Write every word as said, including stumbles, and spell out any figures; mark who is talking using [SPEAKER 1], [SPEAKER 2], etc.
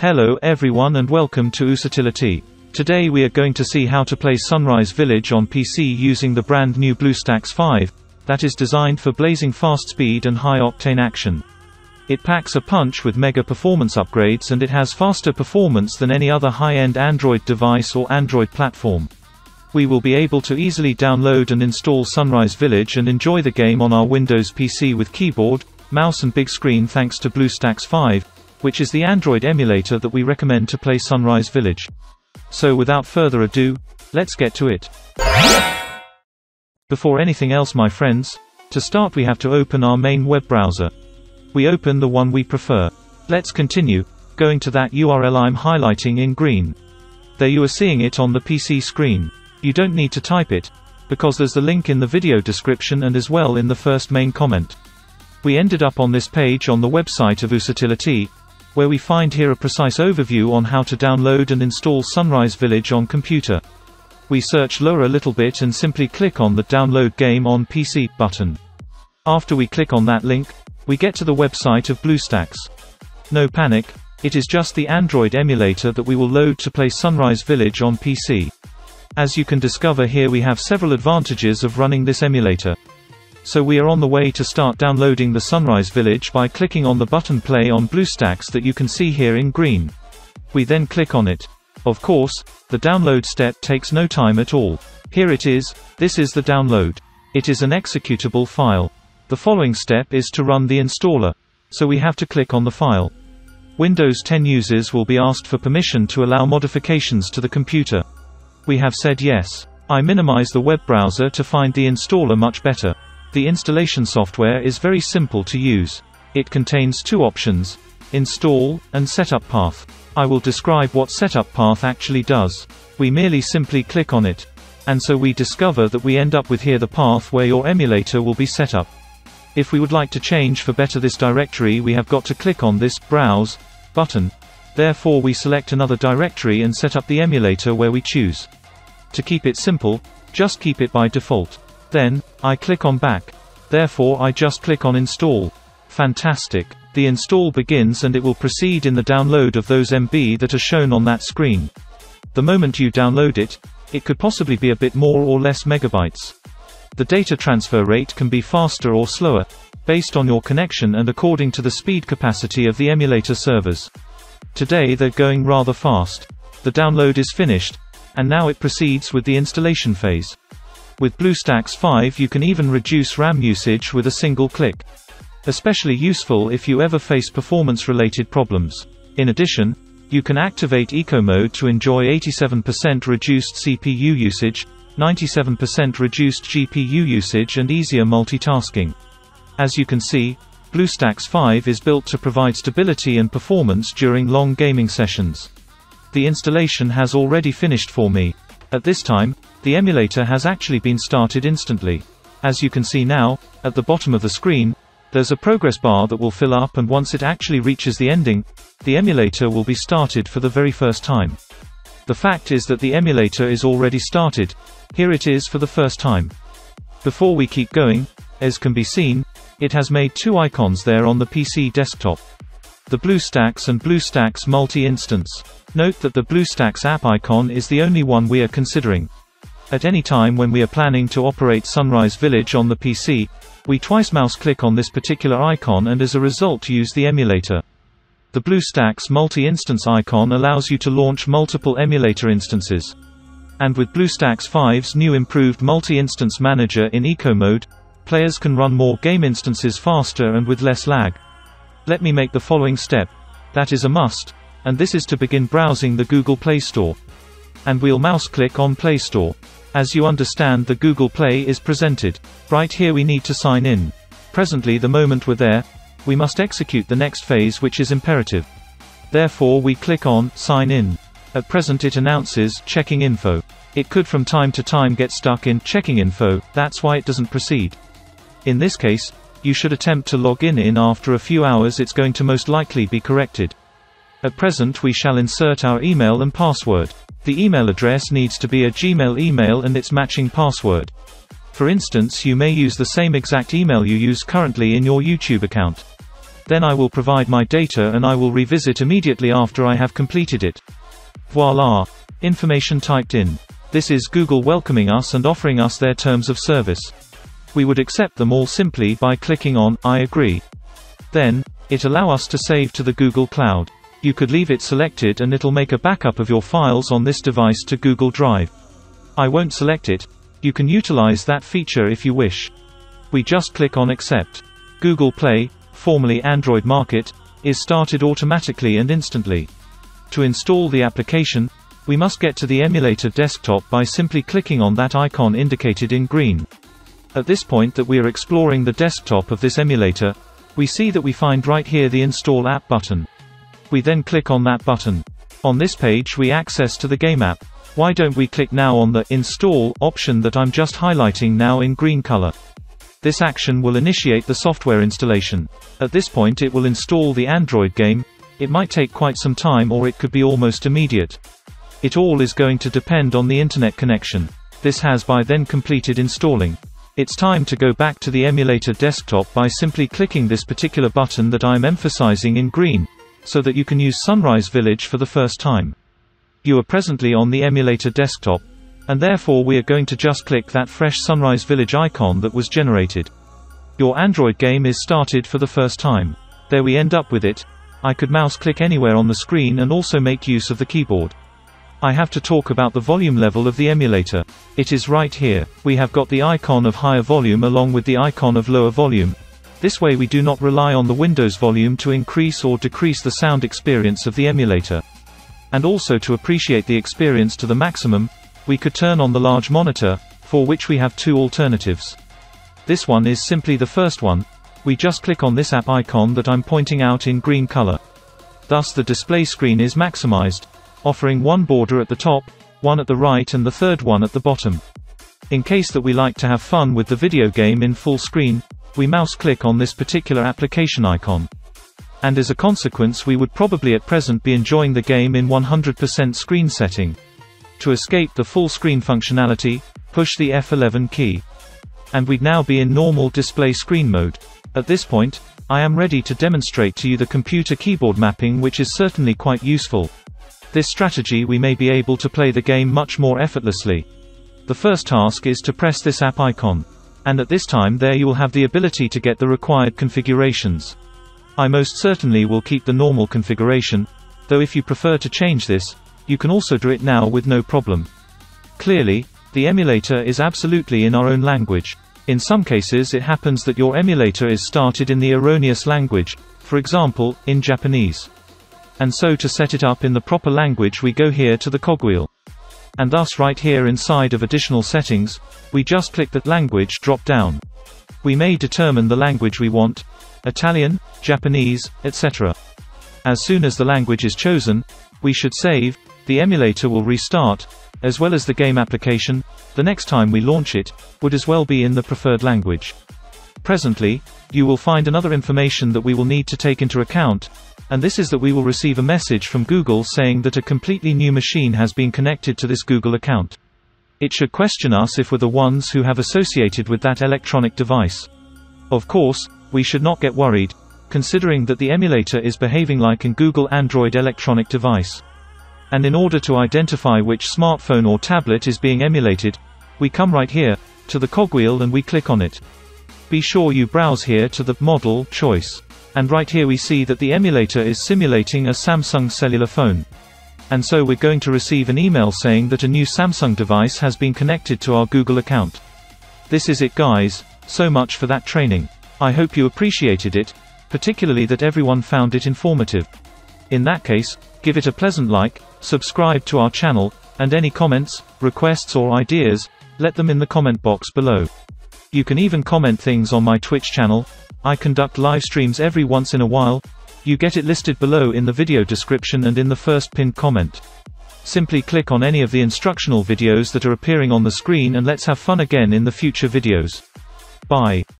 [SPEAKER 1] Hello everyone and welcome to Usitility. Today we are going to see how to play Sunrise Village on P C using the brand new BlueStacks five, that is designed for blazing fast speed and high-octane action. It packs a punch with mega performance upgrades and it has faster performance than any other high-end Android device or Android platform. We will be able to easily download and install Sunrise Village and enjoy the game on our Windows P C with keyboard, mouse and big screen thanks to BlueStacks five, which is the Android emulator that we recommend to play Sunrise Village. So without further ado, let's get to it. Before anything else my friends, to start we have to open our main web browser. We open the one we prefer. Let's continue, going to that U R L I'm highlighting in green. There you are seeing it on the P C screen. You don't need to type it, because there's the link in the video description and as well in the first main comment. We ended up on this page on the website of Usitility, where we find here a precise overview on how to download and install Sunrise Village on computer. We search lower a little bit and simply click on the Download Game on P C button. After we click on that link, we get to the website of BlueStacks. No panic, it is just the Android emulator that we will load to play Sunrise Village on P C. As you can discover here we have several advantages of running this emulator. So we are on the way to start downloading the Sunrise Village by clicking on the button Play on BlueStacks that you can see here in green. We then click on it. Of course, the download step takes no time at all. Here it is, this is the download. It is an executable file. The following step is to run the installer. So we have to click on the file. Windows ten users will be asked for permission to allow modifications to the computer. We have said yes. I minimize the web browser to find the installer much better. The installation software is very simple to use. It contains two options, install, and setup path. I will describe what setup path actually does. We merely simply click on it. And so we discover that we end up with here the path where your emulator will be set up. If we would like to change for better this directory we have got to click on this Browse button. Therefore we select another directory and set up the emulator where we choose. To keep it simple, just keep it by default. Then, I click on Back. Therefore I just click on Install. Fantastic. The install begins and it will proceed in the download of those M B that are shown on that screen. The moment you download it, it could possibly be a bit more or less megabytes. The data transfer rate can be faster or slower, based on your connection and according to the speed capacity of the emulator servers. Today they're going rather fast. The download is finished, and now it proceeds with the installation phase. With BlueStacks five you can even reduce RAM usage with a single click. Especially useful if you ever face performance-related problems. In addition, you can activate Eco Mode to enjoy eighty-seven percent reduced C P U usage, ninety-seven percent reduced G P U usage and easier multitasking. As you can see, BlueStacks five is built to provide stability and performance during long gaming sessions. The installation has already finished for me. At this time, the emulator has actually been started instantly. As you can see now, at the bottom of the screen, there's a progress bar that will fill up and once it actually reaches the ending, the emulator will be started for the very first time. The fact is that the emulator is already started. Here it is for the first time. Before we keep going, as can be seen, it has made two icons there on the P C desktop. The BlueStacks and BlueStacks multi-instance. Note that the BlueStacks app icon is the only one we are considering. At any time when we are planning to operate Sunrise Village on the P C, we twice mouse click on this particular icon and as a result use the emulator. The BlueStacks multi-instance icon allows you to launch multiple emulator instances. And with BlueStacks five's new improved multi-instance manager in Eco Mode, players can run more game instances faster and with less lag. Let me make the following step. That is a must, and this is to begin browsing the Google Play Store. And we'll mouse click on Play Store. As you understand the Google Play is presented. Right here we need to sign in. Presently the moment we're there, we must execute the next phase which is imperative. Therefore we click on Sign In. At present it announces Checking Info. It could from time to time get stuck in Checking Info, that's why it doesn't proceed. In this case, you should attempt to log in in after a few hours it's going to most likely be corrected. At present we shall insert our email and password. The email address needs to be a Gmail email and its matching password. For instance you may use the same exact email you use currently in your YouTube account. Then I will provide my data and I will revisit immediately after I have completed it. Voila! Information typed in. This is Google welcoming us and offering us their terms of service. We would accept them all simply by clicking on I agree. Then, it allow us to save to the Google Cloud. You could leave it selected and it'll make a backup of your files on this device to Google Drive. I won't select it. You can utilize that feature if you wish. We just click on accept. Google Play, formerly Android Market, is started automatically and instantly. To install the application, we must get to the emulator desktop by simply clicking on that icon indicated in green. At this point that we are exploring the desktop of this emulator, we see that we find right here the Install App button. We then click on that button. On this page we access to the game app. Why don't we click now on the Install option that I'm just highlighting now in green color. This action will initiate the software installation. At this point it will install the Android game. It might take quite some time or it could be almost immediate. It all is going to depend on the internet connection. This has by then completed installing. It's time to go back to the emulator desktop by simply clicking this particular button that I'm emphasizing in green, so that you can use Sunrise Village for the first time. You are presently on the emulator desktop, and therefore we are going to just click that fresh Sunrise Village icon that was generated. Your Android game is started for the first time. There we end up with it. I could mouse click anywhere on the screen and also make use of the keyboard. I have to talk about the volume level of the emulator. It is right here. We have got the icon of higher volume along with the icon of lower volume. This way we do not rely on the Windows volume to increase or decrease the sound experience of the emulator. And also to appreciate the experience to the maximum, we could turn on the large monitor, for which we have two alternatives. This one is simply the first one. We just click on this app icon that I'm pointing out in green color. Thus the display screen is maximized, offering one border at the top, one at the right and the third one at the bottom. In case that we like to have fun with the video game in full screen, we mouse click on this particular application icon. And as a consequence we would probably at present be enjoying the game in one hundred percent screen setting. To escape the full screen functionality, push the F eleven key. And we'd now be in normal display screen mode. At this point, I am ready to demonstrate to you the computer keyboard mapping, which is certainly quite useful. This strategy we may be able to play the game much more effortlessly. The first task is to press this app icon. And at this time there you will have the ability to get the required configurations. I most certainly will keep the normal configuration, though if you prefer to change this, you can also do it now with no problem. Clearly, the emulator is absolutely in our own language. In some cases it happens that your emulator is started in the erroneous language, for example, in Japanese. And so to set it up in the proper language we go here to the cogwheel. And thus right here inside of additional settings, we just click that language drop down. We may determine the language we want, Italian, Japanese, et cetera. As soon as the language is chosen, we should save. The emulator will restart, as well as the game application. The next time we launch it, would as well be in the preferred language. Presently, you will find another information that we will need to take into account, and this is that we will receive a message from Google saying that a completely new machine has been connected to this Google account. It should question us if we're the ones who have associated with that electronic device. Of course, we should not get worried, considering that the emulator is behaving like a Google Android electronic device. And in order to identify which smartphone or tablet is being emulated, we come right here, to the cogwheel and we click on it. Be sure you browse here to the model choice. And right here we see that the emulator is simulating a Samsung cellular phone. And so we're going to receive an email saying that a new Samsung device has been connected to our Google account. This is it guys, so much for that training. I hope you appreciated it, particularly that everyone found it informative. In that case, give it a pleasant like, subscribe to our channel, and any comments, requests or ideas, let them in the comment box below. You can even comment things on my Twitch channel. I conduct live streams every once in a while. You get it listed below in the video description and in the first pinned comment. Simply click on any of the instructional videos that are appearing on the screen and let's have fun again in the future videos. Bye.